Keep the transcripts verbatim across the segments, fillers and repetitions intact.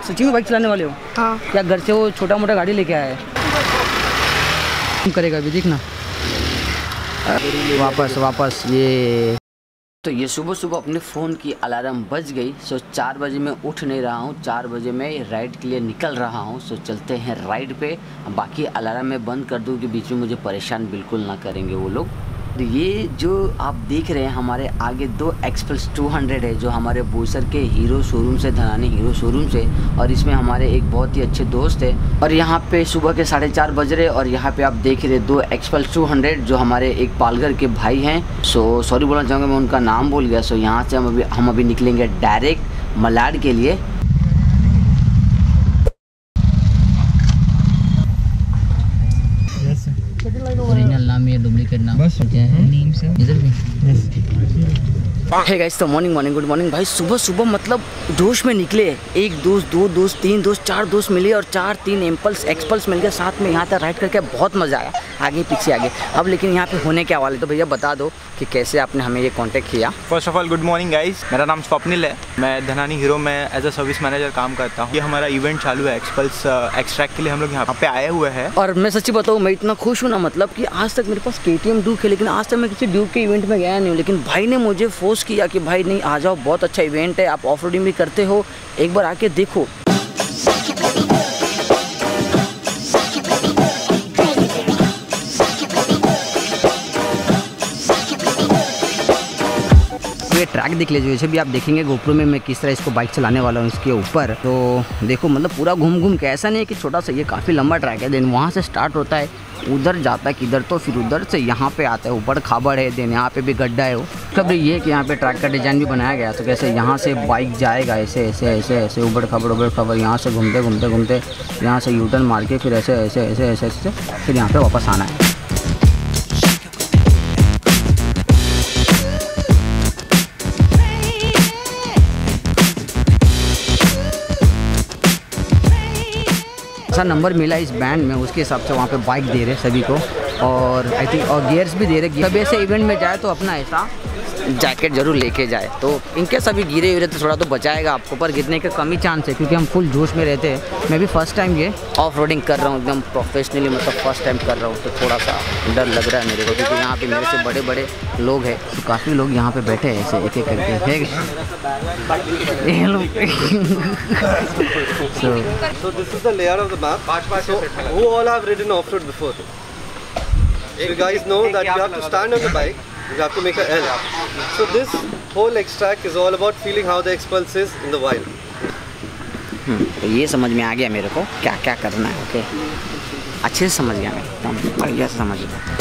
सच्ची में बाइक चलाने वाले हो? हाँ। क्या घर से वो छोटा मोटा गाड़ी लेके आया है? करेगा अभी देखना। वापस वापस ये तो ये सुबह सुबह अपने फ़ोन की अलार्म बज गई। सो चार बजे मैं उठ नहीं रहा हूँ, चार बजे मैं राइड के लिए निकल रहा हूँ। सो चलते हैं राइड पे। बाकी अलार्म मैं बंद कर दूँ कि बीच में मुझे परेशान बिल्कुल ना करेंगे वो लोग। ये जो आप देख रहे हैं हमारे आगे दो एक्सपल्स टू हंड्रेड है जो हमारे बोईसर के हीरो शोरूम से, धनानी हीरो शोरूम से, और इसमें हमारे एक बहुत ही अच्छे दोस्त है। और यहाँ पे सुबह के साढ़े चार बज रहे और यहाँ पे आप देख रहे दो एक्सपल्स टू हंड्रेड जो हमारे एक पालघर के भाई हैं। सो सॉरी बोलना चाहूँगा, मैं उनका नाम भूल गया। सो यहाँ से हम अभी हम अभी निकलेंगे डायरेक्ट मलाड के लिए। ओरिजिनल नाम या डुप्लीकेट नाम बस नेम से इधर भी। हे गाइस, तो मॉर्निंग मॉर्निंग गुड मॉर्निंग भाई। सुबह सुबह मतलब जोश में निकले, एक दोस्त, दो दोस्त, तीन दोस्त, चार दोस्त मिले और चार तीन एम्पल्स एक्सपल्स मिल गए साथ में। यहाँ तक राइड करके बहुत मज़ा आया, आगे पीछे आगे। अब लेकिन यहाँ पे होने क्या वाले, तो भैया बता दो कि कैसे आपने हमें ये कांटेक्ट किया। First of all good morning guys, मेरा नाम स्वप्निल है, मैं धनानी हीरो में एज अ सर्विस मैनेजर काम करता हूँ। ये हमारा इवेंट चालू है एक्सपल्स एक्सट्रैक्ट के लिए, हम लोग यहाँ पे आए हुए हैं। और मैं सच्ची बताऊँ, मैं इतना खुश हूँ ना, मतलब कि आज तक मेरे पास के टी एम ड्यूक है लेकिन आज तक मैं किसी ड्यूक के इवेंट में गया नहीं हूँ। लेकिन भाई ने मुझे फोर्स किया कि भाई नहीं आ जाओ, बहुत अच्छा इवेंट है, आप ऑफ रोडिंग भी करते हो, एक बार आके देखो। ये ट्रैक देख लीजिए, जैसे भी आप देखेंगे गोप्रो में मैं किस तरह इसको बाइक चलाने वाला हूँ इसके ऊपर। तो देखो मतलब पूरा घूम घूम के, ऐसा नहीं है कि छोटा सा, ये काफ़ी लंबा ट्रैक है। देन वहाँ से स्टार्ट होता है, उधर जाता है किधर, तो फिर उधर से यहाँ पे आता है, ऊपर खाबड़ है, देन यहाँ पे भी गड्ढा है। वो कब ये है कि यहाँ पे ट्रैक का डिज़ाइन भी बनाया गया, तो कैसे यहाँ से बाइक जाएगा ऐसे ऐसे ऐसे ऐसे ऊबड़ खाबड़ ऊबड़ खाबड़, यहाँ से घूमते घूमते घूमते यहाँ से यूटर्न मार के फिर ऐसे ऐसे ऐसे ऐसे ऐसे फिर यहाँ पर वापस आना है। नंबर मिला इस बैंड में, उसके हिसाब से वहाँ पे बाइक दे रहे सभी को, और आई थिंक और गियर्स भी दे रहे। सभी ऐसे इवेंट में जाए तो अपना ऐसा जैकेट जरूर लेके जाए, तो इनके सभी गिरे हुए तो थोड़ा तो बचाएगा आपको, पर गिरने का कम ही चांस है क्योंकि हम फुल जोश में रहते हैं। मैं भी फर्स्ट टाइम ये ऑफ रोडिंग कर रहा हूँ एकदम प्रोफेशनली, मतलब फर्स्ट टाइम कर रहा हूँ, तो थोड़ा सा डर लग रहा है मेरे को क्योंकि यहाँ पे मेरे से बड़े बड़े लोग हैं, तो काफ़ी लोग यहाँ पे बैठे हैं ऐसे एक एक करके है। So this is the layout of the map. So who all have ridden off-road before? So you guys know that you have to stand on the bike, you have to make a L. So this whole extract is all about feeling how the Xpulse is in the wild. तो ये समझ में आ गया मेरे को क्या क्या करना है। ओके, अच्छे से समझ गया मैं, एकदम बढ़िया से समझ गया।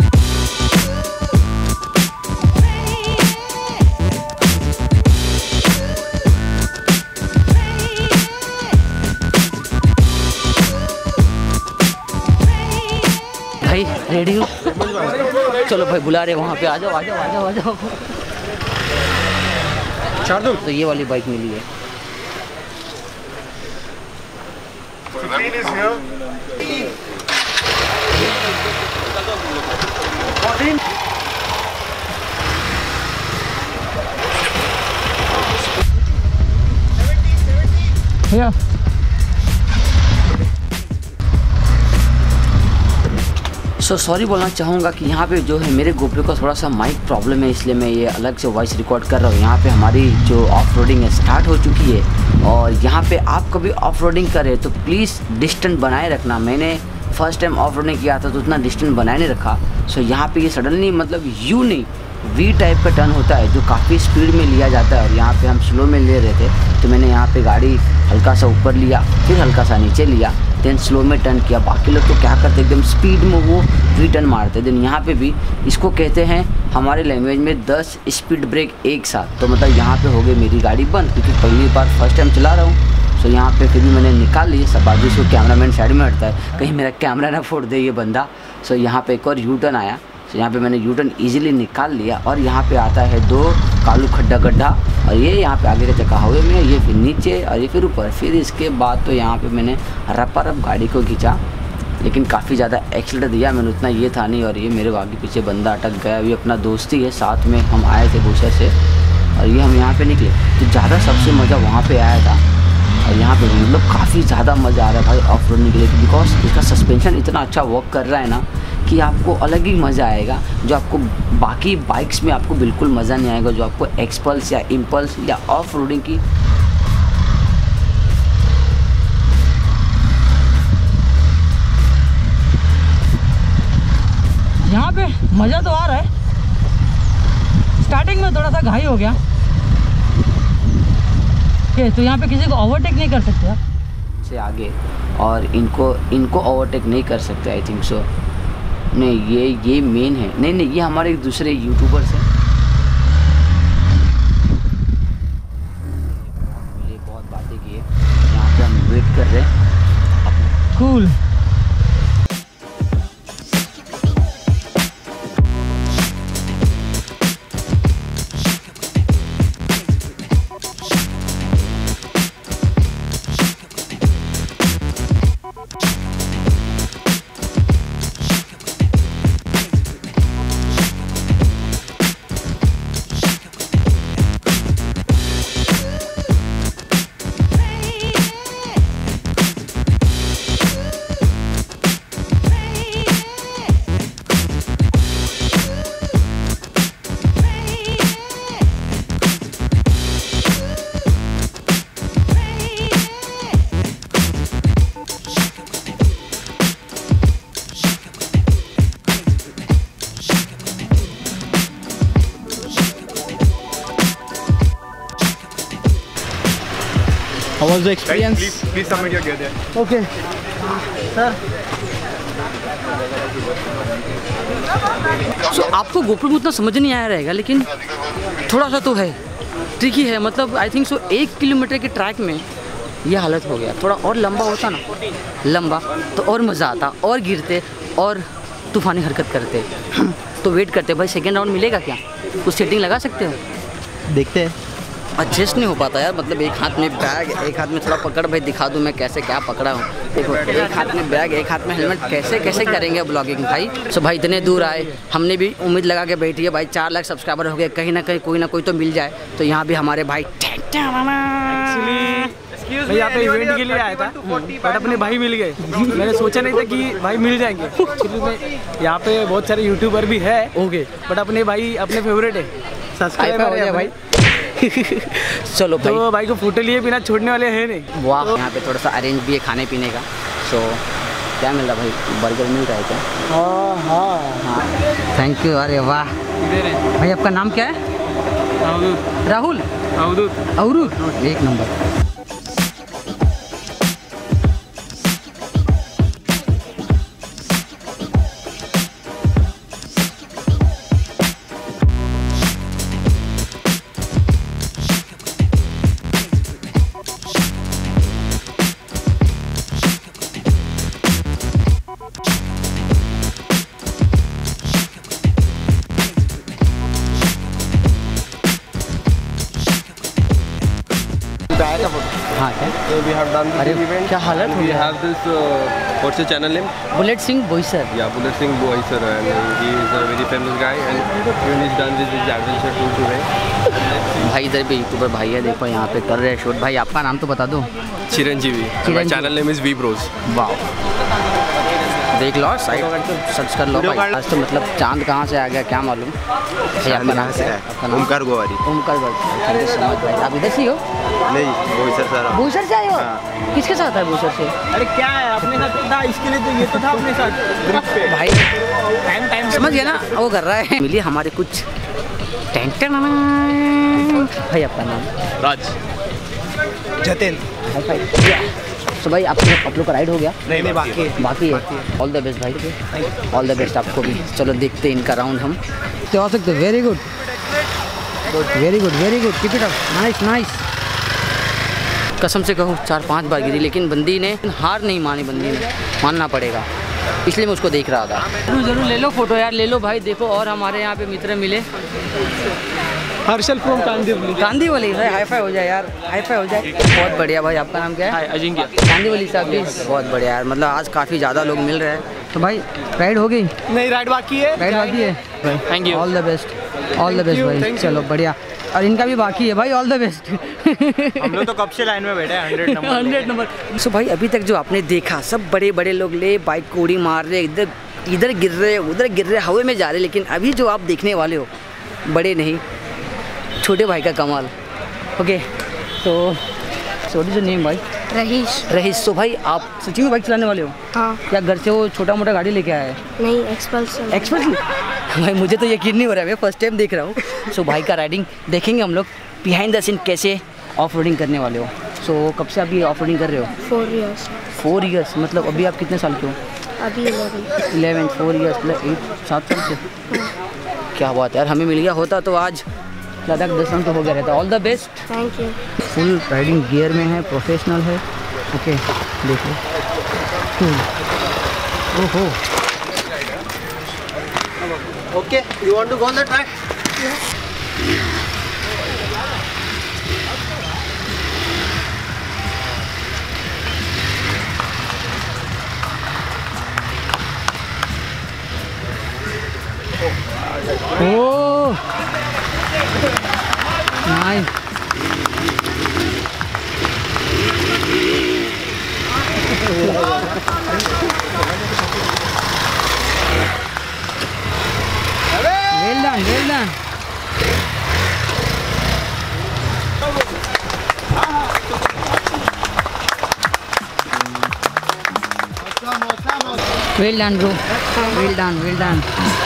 भाई रेडी हो? चलो भाई बुला रहे वहाँ पे, आ जाओ आ जाओ आ जाओ आ जाओ। चार दो तो ये वाली बाइक मिली है। भैया सो so, सॉरी बोलना चाहूँगा कि यहाँ पे जो है मेरे गोप्रो का थोड़ा सा माइक प्रॉब्लम है, इसलिए मैं ये अलग से वॉइस रिकॉर्ड कर रहा हूँ। यहाँ पे हमारी जो ऑफ रोडिंग है स्टार्ट हो चुकी है, और यहाँ पे आप कभी ऑफ रोडिंग करें तो प्लीज़ डिस्टेंस बनाए रखना। मैंने फर्स्ट टाइम ऑफ रोडिंग किया था तो उतना डिस्टेंस बनाए नहीं रखा। सो so, यहाँ पे ये सडनली मतलब यू नहीं वी टाइप का टर्न होता है जो काफ़ी स्पीड में लिया जाता है, और यहाँ पे हम स्लो में ले रहे थे, तो मैंने यहाँ पे गाड़ी हल्का सा ऊपर लिया, फिर हल्का सा नीचे लिया, देन स्लो में टर्न किया। बाकी लोग तो क्या करते एकदम स्पीड में वो वी टर्न मारते। देन यहाँ पे भी इसको कहते हैं हमारे लैंग्वेज में दस स्पीड ब्रेक एक साथ। तो मतलब यहाँ पे हो गई मेरी गाड़ी बंद क्योंकि पहली बार फर्स्ट टाइम चला रहा हूँ। सो यहाँ पे फिर भी मैंने निकाल ली सब बाजू से, कैमरामैन साइड में हटता है कहीं मेरा कैमरा ना फोड़ दे ये बंदा। सो यहाँ पे एक और यू टर्न आया, तो यहाँ पे मैंने यू टर्न ईजिली निकाल लिया, और यहाँ पे आता है दो कालू खड्डा गड्ढा, और ये यहाँ पे आगे का चक्का हवे में, ये फिर नीचे और ये फिर ऊपर। फिर इसके बाद तो यहाँ पे मैंने रपा रप गाड़ी को खींचा, लेकिन काफ़ी ज़्यादा एक्सीडेंट दिया मैंने, उतना ये था नहीं। और ये मेरे आगे पीछे बंदा अटक गया, अभी अपना दोस्ती है साथ में, हम आए थे बोईसर से और ये हम यहाँ पे निकले। तो ज़्यादा सबसे मज़ा वहाँ पे आया था, और यहाँ पे मतलब काफ़ी ज़्यादा मज़ा आ रहा है भाई ऑफ रोडिंग के लिए, बिकॉज इसका सस्पेंशन इतना अच्छा वर्क कर रहा है ना कि आपको अलग ही मज़ा आएगा, जो आपको बाकी बाइक्स में आपको बिल्कुल मज़ा नहीं आएगा, जो आपको एक्सपल्स या इम्पल्स या ऑफ रोडिंग की। यहाँ पे मज़ा तो आ रहा है, स्टार्टिंग में थोड़ा सा घाई हो गया। ओके, तो यहाँ पे किसी को ओवरटेक नहीं कर सकते आप से आगे, और इनको इनको ओवरटेक नहीं कर सकते आई थिंक सो। नहीं, ये ये मेन है। नहीं नहीं ये हमारे एक दूसरे यूट्यूबर्स हैं, ये बहुत बातें की है। यहाँ पे हम वेट कर रहे हैं। Cool. How was the experience? Please, please submit your gear there. Okay sir. So आपको गोप्रो में उतना समझ नहीं आया रहेगा, लेकिन थोड़ा सा तो है, ट्रिकी है। मतलब आई थिंक सो एक किलोमीटर के ट्रैक में ये हालत हो गया। थोड़ा और लंबा होता ना, लंबा तो और मज़ा आता, और गिरते और तूफ़ानी हरकत करते। तो वेट करते भाई सेकेंड राउंड मिलेगा क्या, कुछ सेटिंग लगा सकते हो? देखते हैं। एडजस्ट नहीं हो पाता यार, मतलब एक हाथ में बैग, एक हाथ में थोड़ा पकड़ भाई दिखा दूँ मैं कैसे क्या पकड़ा हूँ। देखो, एक हाथ में बैग, एक हाथ में हेलमेट, कैसे कैसे करेंगे ब्लॉगिंग भाई। सो भाई इतने दूर आए, हमने भी उम्मीद लगा के बैठी है भाई, चार लाख सब्सक्राइबर हो गए, कहीं ना कहीं कोई ना कोई तो मिल जाए। तो यहाँ भी हमारे भाई मैं यहाँ पे इवेंट के लिए आया था, बट अपने भाई मिल गए। मैंने सोचा नहीं था कि भाई मिल जाएंगे। एक्चुअली में यहाँ पे बहुत सारे यूट्यूबर भी है, ओके, बट अपने भाई अपने फेवरेट है, सब्सक्राइबर है भाई। चलो भाई, तो भाई को फोटो लिए बिना छोड़ने वाले हैं नहीं। वाह, यहाँ पे थोड़ा सा अरेंज भी है खाने पीने का। सो क्या मिल रहा भाई, बर्गर मिल रहा है क्या? हाँ हाँ हाँ, थैंक यू। अरे वाह भाई, आपका नाम क्या है? राहुल अवधूत अवधूत, एक नंबर। हाँ क्या? So we have done अरे this event. क्या हालत हो We गया? have this. Uh, what's your channel name? Bullet Singh Boisar. Yeah, Bullet Singh Boisar, and uh, he is a very famous guy, and even he's done this with adventure tour today. भाई इधर भी YouTuber भाई है, देखो यहाँ पे कर रहे हैं शूट। भाई आपका नाम तो बता दो। Chiranjeevi. And my Chiranjeevi. channel name is V Bros. वाह, देख लो साइड सर्च कर लो भाई। आज तो मतलब चांद कहाँ से आ गया क्या मालूम। भाई आपका नाम क्या है? आपका नाम ओमकार गोवारी। ओमकार गोवारी, समझ भाई। आप इधर से ही हो? नहीं, बोईसर सर। बोईसर से आए हो? किसके साथ है बोईसर से? अरे क्या है, अपने साथ था, इसके लिए तो ये तो था अपने साथ ग्रुप पे। भाई टाइम टाइम समझ गया ना, वो कर रहा है। मिली हमारे कुछ टेंशन। भाई आपका नाम? राज जतिन। तो भाई आप आप लोग का राइड हो गया? नहीं नहीं, बाकी है। बाकी है। ऑल द बेस्ट भाई, ऑल द बेस्ट आपको भी। चलो देखते हैं इनका राउंड हम तो आ सकते। Very good very good very good, keep it up, nice nice. कसम से कहूँ चार पांच बार गिरी, लेकिन बंदी ने हार नहीं मानी, बंदी ने मानना पड़ेगा, इसलिए मैं उसको देख रहा था। जरूर जरूर ले लो फोटो यार, ले लो भाई। देखो और हमारे यहाँ पे मित्र मिले, हर्षल फ्रॉम कांदीवली। कांदीवली भाई, हाई फाई हो जाए यार, हाई फाई हो जाए। बहुत बढ़िया भाई, आपका नाम क्या है? अजिंक्य। कांदीवली साहब भी बहुत बढ़िया यार, मतलब आज काफ़ी ज़्यादा लोग मिल रहे हैं। तो भाई राइड हो गई? नहीं, राइड बाकी है। राइड बाकी है। Thank you. All the best, all the best भाई। चलो बढ़िया। और इनका भी बाकी है भाई। All the best. हम लोग तो कब से लाइन में बैठे हैं, hundred number hundred number. So भाई अभी तक जो आपने देखा सब बड़े बड़े लोग ले बाइक को उड़ी मार रहे, इधर इधर गिर रहे, उधर गिर रहे, हवा में जा रहे। लेकिन अभी जो आप देखने वाले हो बड़े नहीं, छोटे भाई का कमाल। ओके तो व्हाट इज योर नेम भाई? रहीश। रहीश। तो भाई आप सच्ची में बाइक चलाने वाले हो? हाँ। क्या घर से वो छोटा मोटा गाड़ी लेके आया है? नहीं, एक्सपल्स। एक्सपल्स? भाई मुझे तो यकीन नहीं हो रहा है, मैं फर्स्ट टाइम देख रहा हूँ। सो भाई का राइडिंग देखेंगे हम लोग, बिहाइंड द सीन कैसे ऑफ रोडिंग करने वाले हो। सो so, कब से आप ये ऑफ रोडिंग कर रहे हो? Four years. फोर इयर्स मतलब अभी आप कितने साल के हो? अभी इलेवन। इलेवन फोर इयर्स मतलब एट सात साल से। क्या बात है यार, हमें मिल गया होता तो आज लद्दाख दर्शन तो हो गया रहता। All the best. Thank you. Full riding gear में है, प्रोफेशनल है। ओके देखो। ओहो Okay, you want to go on the track? Oh, nice. Well done, well done. Well done, bro. Well done, well done.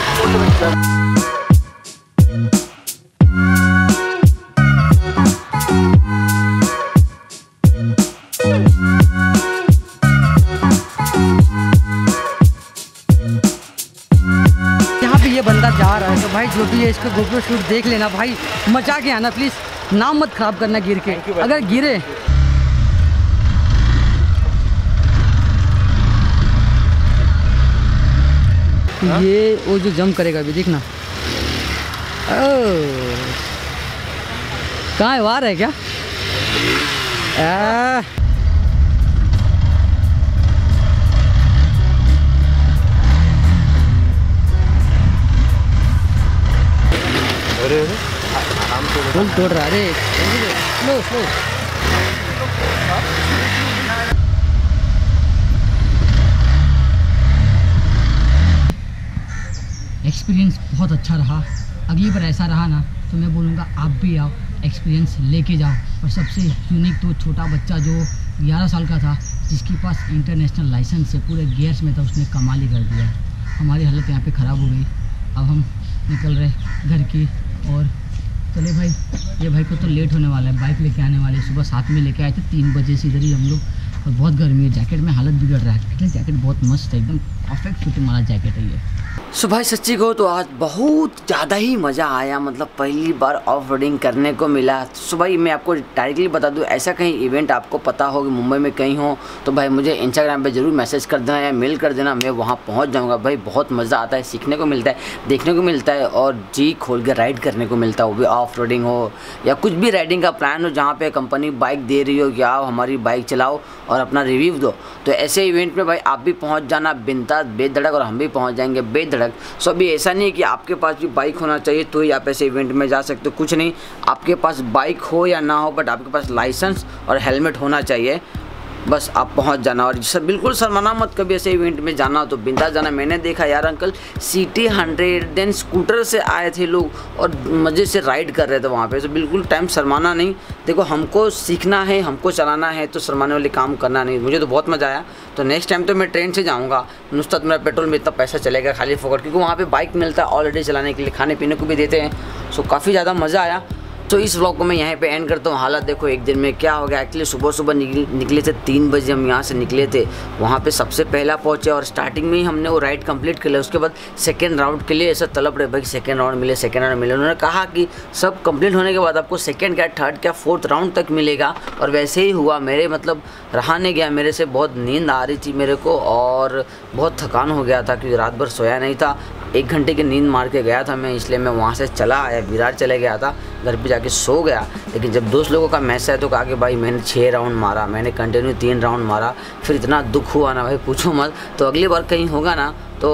बंदा जा रहा है तो भाई जो भी है इसका गोप्रो शूट देख लेना भाई, मचा के आना प्लीज़, नाम मत खराब करना गिर के। अगर गिरे ये वो जो जंप करेगा अभी देखना। कहाँ है, वार है क्या? आ, अरे अरे आराम से फुल तोड़ रहा है। Slow slow. एक्सपीरियंस बहुत अच्छा रहा। अगली बार ऐसा रहा ना तो मैं बोलूँगा आप भी आओ, एक्सपीरियंस लेके जाओ। और सबसे यूनिक तो छोटा बच्चा जो ग्यारह साल का था, जिसके पास इंटरनेशनल लाइसेंस है, पूरे गियर्स में था, उसने कमाल ही कर दिया। हमारी हालत यहाँ पे ख़राब हो गई। अब हम निकल रहे घर की और चले भाई। ये भाई को तो लेट होने वाला है, बाइक लेके आने वाले। सुबह सात में लेके आए थे, तीन बजे से इधर ही हम लोग। और बहुत गर्मी है, जैकेट में हालत बिगड़ रहा है। लेकिन जैकेट बहुत मस्त है, एकदम परफेक्ट फिटिंग वाला जैकेट है ये। सो भाई सच्ची को तो आज बहुत ज़्यादा ही मज़ा आया, मतलब पहली बार ऑफ रोडिंग करने को मिला। सो भाई मैं आपको डायरेक्टली बता दूं, ऐसा कहीं इवेंट आपको पता हो कि मुंबई में कहीं हो तो भाई मुझे इंस्टाग्राम पे ज़रूर मैसेज कर देना या मेल कर देना, मैं वहाँ पहुँच जाऊँगा। भाई बहुत मज़ा आता है, सीखने को मिलता है, देखने को मिलता है और जी खोल के राइड करने को मिलता है। वो भी ऑफ रोडिंग हो या कुछ भी राइडिंग का प्लान हो, जहाँ पर कंपनी बाइक दे रही हो कि आओ हमारी बाइक चलाओ और अपना रिव्यू दो, तो ऐसे इवेंट में भाई आप भी पहुँच जाना बिंदास बेधड़क, और हम भी पहुँच जाएंगे बेधड़क। सो अभी ऐसा नहीं है कि आपके पास भी बाइक होना चाहिए तो ही आप ऐसे इवेंट में जा सकते हो, कुछ नहीं। आपके पास बाइक हो या ना हो, बट आपके पास लाइसेंस और हेलमेट होना चाहिए, बस आप पहुंच जाना। और सर बिल्कुल शर्माना मत, कभी ऐसे इवेंट में जाना हो तो बिंदास जाना। मैंने देखा यार uncle CT hundred then scooter से आए थे लोग और मज़े से राइड कर रहे थे वहाँ पे। तो बिल्कुल टाइम शर्माना नहीं। देखो हमको सीखना है, हमको चलाना है, तो शर्माने वाले काम करना नहीं। मुझे तो बहुत मज़ा आया, तो नेक्स्ट टाइम तो मैं ट्रेन से जाऊँगा। नुस्ता तो मेरा पेट्रोल में इतना पैसा चलेगा खाली फोकट, क्योंकि वहाँ पर बाइक मिलता है ऑलरेडी चलाने के लिए, खाने पीने को भी देते हैं। सो काफ़ी ज़्यादा मज़ा आया। तो इस व्लॉग को मैं यहाँ पे एंड करता हूँ। हालत देखो एक दिन में क्या हो गया। एक्चुअली सुबह सुबह निकले थे, तीन बजे हम यहाँ से निकले थे। वहाँ पे सबसे पहला पहुँचे और स्टार्टिंग में ही हमने वो राइड कंप्लीट कर लिया। उसके बाद सेकंड राउंड के लिए ऐसा तलब रहे भाई, सेकंड राउंड मिले, सेकंड राउंड मिले। उन्होंने कहा कि सब कंप्लीट होने के बाद आपको सेकंड क्या थर्ड क्या फोर्थ राउंड तक मिलेगा, और वैसे ही हुआ। मेरे मतलब रहा नहीं गया, मेरे से बहुत नींद आ रही थी मेरे को और बहुत थकान हो गया था क्योंकि रात भर सोया नहीं था। एक घंटे की नींद मार के गया था मैं, इसलिए मैं वहाँ से चला आया, विरार चले गया था, घर पे जाके सो गया। लेकिन जब दोस्त लोगों का मैसेज है तो कहा कि भाई मैंने छः राउंड मारा, मैंने कंटिन्यू तीन राउंड मारा, फिर इतना दुख हुआ ना भाई पूछो मत। तो अगली बार कहीं होगा ना तो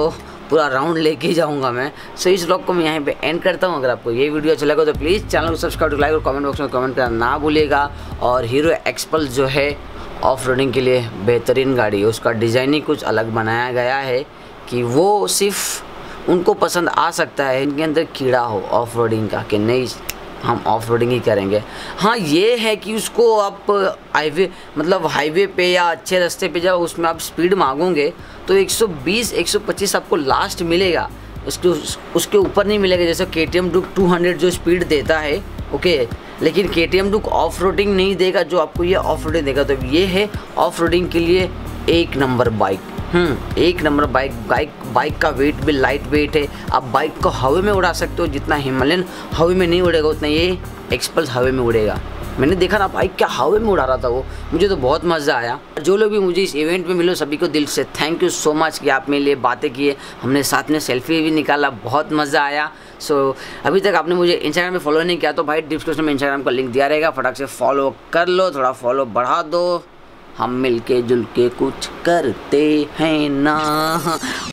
पूरा राउंड लेके जाऊंगा मैं। सो इस व्लॉग को मैं यहीं पे एंड करता हूँ। अगर आपको ये वीडियो अच्छा लगा तो प्लीज़ चैनल को सब्सक्राइब, लाइक और कमेंट बॉक्स में कमेंट करना ना भूलिएगा। और हीरो एक्सपल्स जो है ऑफ रोडिंग के लिए बेहतरीन गाड़ी है, उसका डिज़ाइन ही कुछ अलग बनाया गया है कि वो सिर्फ उनको पसंद आ सकता है इनके अंदर कीड़ा हो ऑफ रोडिंग का, कि नहीं हम ऑफ रोडिंग ही करेंगे। हाँ ये है कि उसको आप हाईवे मतलब हाईवे पे या अच्छे रास्ते पे जाओ, उसमें आप स्पीड मांगोगे तो एक सौ बीस एक सौ पच्चीस आपको लास्ट मिलेगा, उसके उसके ऊपर नहीं मिलेगा। जैसे के टी एम डुक दो सौ जो स्पीड देता है ओके, लेकिन K T M Duke off roading नहीं देगा जो आपको ये ऑफ रोडिंग देगा। तो ये है ऑफ रोडिंग के लिए एक नंबर बाइक, हम्म एक नंबर बाइक। बाइक बाइक का वेट भी लाइट वेट है, आप बाइक को हवा में उड़ा सकते हो। जितना हिमालयन हवा में नहीं उड़ेगा उतना ये एक्सपल्स हवा में उड़ेगा। मैंने देखा ना बाइक क्या हवा में उड़ा रहा था वो, मुझे तो बहुत मज़ा आया। जो लोग भी मुझे इस इवेंट में मिले सभी को दिल से थैंक यू सो मच कि आप मेरे लिए बातें किए, हमने साथ में सेल्फी भी निकाला, बहुत मज़ा आया। सो so, अभी तक आपने मुझे इंस्टाग्राम पे फॉलो नहीं किया तो भाई डिस्क्रिप्शन में इंस्टाग्राम का लिंक दिया रहेगा, फटाक से फॉलो कर लो, थोड़ा फॉलो बढ़ा दो, हम मिलके जुल के कुछ करते हैं ना।